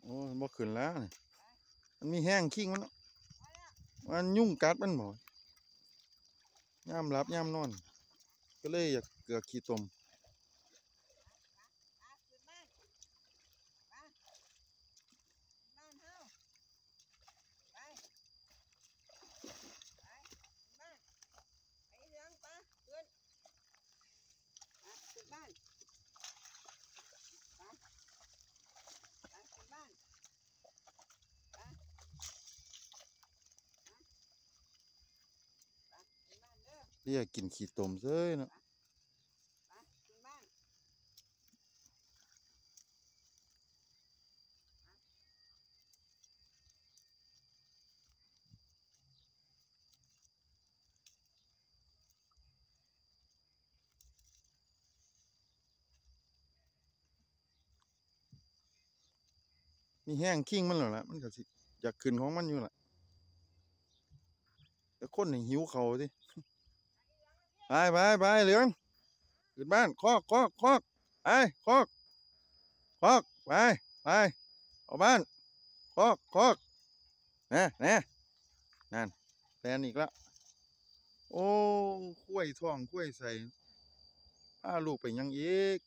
โอ้บ่ขึ้นแล้วนี่มันมีแห้งขิงมันยุ่งกัดมันบ่ย่ามหลับย่ามนอนก็เลยอยากเกลือขี้ตมเรียกกินขี้ตมเซ้ยเนาะมีแห้งขิงมันแล้วล่ะมันก็สิอยากขึ้นของมันอยู่ล่ะแต่คนนี่หิวเขาสิไปเหลืองขึ้นบ้านคอกไปคอกไปเอาบ้านคอกนะนั่นแฟนอีกแล้วโอ้คุ้ยท้องคุ้ยใส่พาลูกไปยังอีก